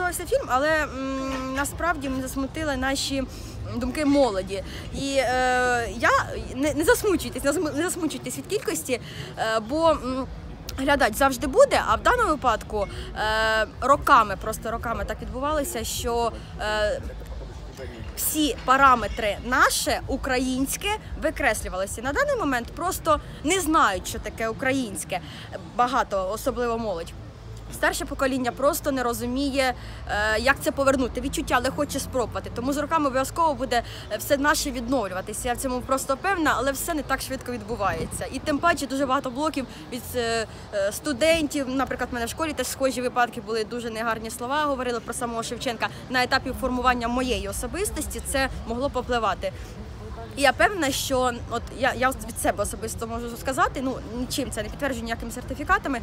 сподобався фільм, але насправді мене засмутили наші думки молоді. І не засмучуйтесь від кількості, бо глядач завжди буде, а в даному випадку роками так відбувалося, що всі параметри наше, українське, викреслювалися. На даний момент просто не знають, що таке українське, багато, особливо молодь. Старше покоління просто не розуміє, як це повернути. Відчуття, але хоче спробувати. Тому з роками обов'язково буде все наше відновлюватися. Я в цьому просто певна, але все не так швидко відбувається. І тим паче дуже багато блоків від студентів. Наприклад, в мене в школі теж схожі випадки були, дуже негарні слова говорили про самого Шевченка. На етапі формування моєї особистості це могло попливати. І я певна, що я від себе особисто можу сказати, нічим це не підтверджую ніякими сертифікатами,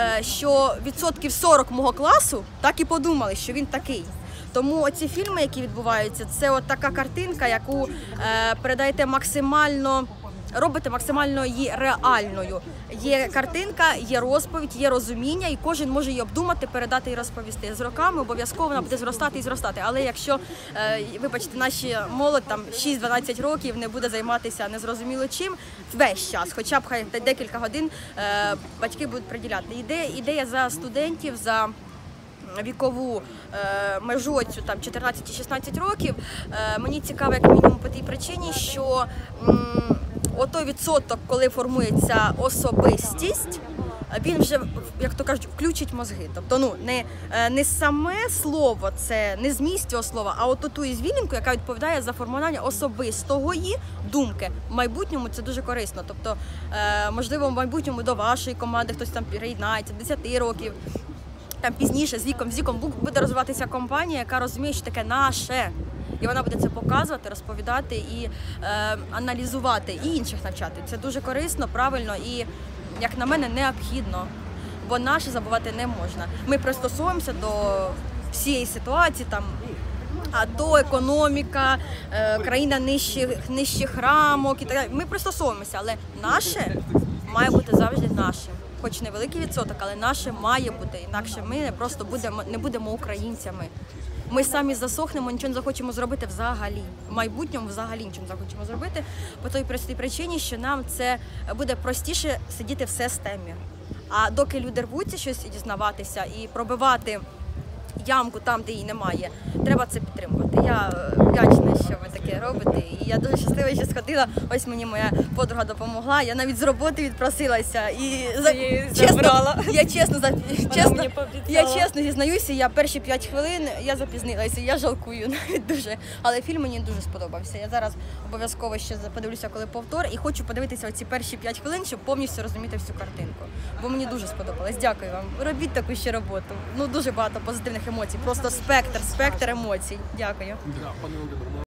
що 40% мого класу так і подумали, що він такий. Тому оці фільми, які відбуваються, це от така картинка, яку передаєте максимально, робите максимально її реальною. Є картинка, є розповідь, є розуміння, і кожен може її обдумати, передати і розповісти. З роками обов'язково вона буде зростати і зростати. Але якщо, вибачте, наші молодь, 6-12 років, не буде займатися незрозуміло чим, весь час, хоча б хай декілька годин батьки будуть приділяти. Ідея за студентів, за вікову межу, 14-16 років, мені цікаво, як мінімум, по тій причині, що отой відсоток, коли формується особистість, він вже, як то кажуть, включить мозги. Тобто, не саме слово, це не зміст цього слова, а от ту звілінку, яка відповідає за формування особистої думки. В майбутньому це дуже корисно. Тобто, можливо, в майбутньому до вашої команди хтось там приєднається, 10 років, пізніше, з віком буде розвиватися компанія, яка розуміє, що таке наше. І вона буде це показувати, розповідати і аналізувати, і інших навчати. Це дуже корисно, правильно і, як на мене, необхідно, бо наше забувати не можна. Ми пристосуємося до всієї ситуації, АТО, економіка, країна нижчих рамок і так далі. Ми пристосуємося, але наше має бути завжди нашим. Хоч невеликий відсоток, але наше має бути, інакше ми не будемо українцями. Ми самі засохнемо, нічого не захочемо зробити взагалі. В майбутньому взагалі нічого не захочемо зробити, по той простій причині, що нам це буде простіше сидіти в системі. А доки люди рвуться щось дізнаватися і пробивати ямку там, де її немає, треба це підтримувати. Я вдячна, що ви таке робите. І я дуже щаслива, що сходила. Ось мені моя подруга допомогла. Я навіть з роботи відпросилася. І я чесно зізнаюся, я перші 5 хвилин я запізнилася. Я жалкую навіть дуже. Але фільм мені дуже сподобався. Я зараз обов'язково ще подивлюся, коли повтор. І хочу подивитися оці перші 5 хвилин, щоб повністю розуміти всю картинку. Бо мені дуже сподобалось. Дякую вам. Робіть таку ще роботу. Дуже багато позитивних емоцій. Просто спектр емоцій. Дякую.